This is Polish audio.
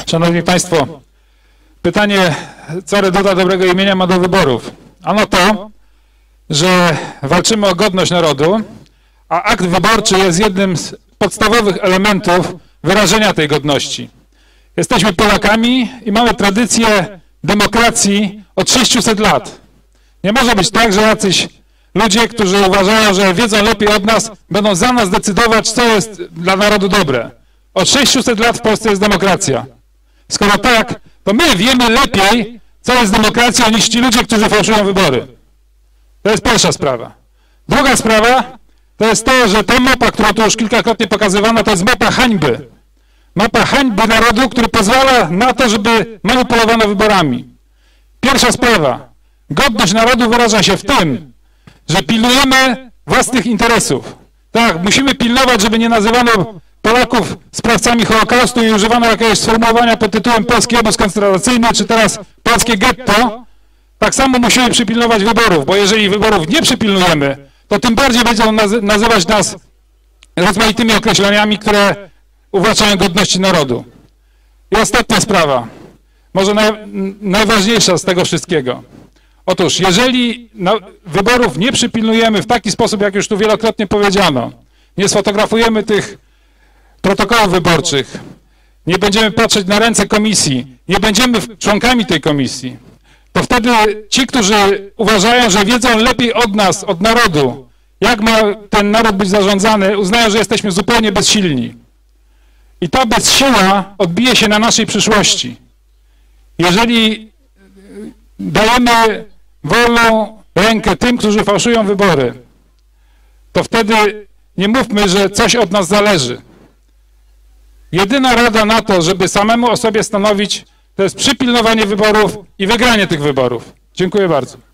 Szanowni Państwo, pytanie, co Reduta Dobrego Imienia ma do wyborów? Ano to, że walczymy o godność narodu, a akt wyborczy jest jednym z podstawowych elementów wyrażenia tej godności. Jesteśmy Polakami i mamy tradycję demokracji od 600 lat. Nie może być tak, że jacyś ludzie, którzy uważają, że wiedzą lepiej od nas, będą za nas decydować, co jest dla narodu dobre. Od 600 lat w Polsce jest demokracja. Skoro tak, to my wiemy lepiej, co jest demokracją, niż ci ludzie, którzy fałszują wybory. To jest pierwsza sprawa. Druga sprawa to jest to, że ta mapa, którą tu już kilkakrotnie pokazywano, to jest mapa hańby. Mapa hańby narodu, który pozwala na to, żeby manipulowano wyborami. Pierwsza sprawa. Godność narodu wyraża się w tym, że pilnujemy własnych interesów. Tak, musimy pilnować, żeby nie nazywano Polaków sprawcami Holokaustu i używano jakiegoś sformułowania pod tytułem polski obóz koncentracyjny, czy teraz polskie getto. Tak samo musimy przypilnować wyborów, bo jeżeli wyborów nie przypilnujemy, to tym bardziej będą nazywać nas rozmaitymi określeniami, które uwłaczają godności narodu. I ostatnia sprawa, może najważniejsza z tego wszystkiego. Otóż, jeżeli wyborów nie przypilnujemy w taki sposób, jak już tu wielokrotnie powiedziano, nie sfotografujemy tych protokołów wyborczych, nie będziemy patrzeć na ręce komisji, nie będziemy członkami tej komisji, to wtedy ci, którzy uważają, że wiedzą lepiej od nas, od narodu, jak ma ten naród być zarządzany, uznają, że jesteśmy zupełnie bezsilni. I ta bezsiła odbije się na naszej przyszłości. Jeżeli dajemy wolną rękę tym, którzy fałszują wybory, to wtedy nie mówmy, że coś od nas zależy. Jedyna rada na to, żeby samemu o sobie stanowić, to jest przypilnowanie wyborów i wygranie tych wyborów. Dziękuję bardzo.